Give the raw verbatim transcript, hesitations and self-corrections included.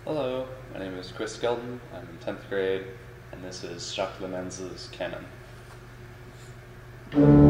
Hello, my name is Chris Skelton. I'm in tenth grade, and this is Jacques Lemenz's Canon.